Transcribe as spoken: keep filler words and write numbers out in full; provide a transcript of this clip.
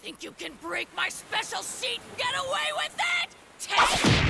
think you can break my special sheet and get away with it? Take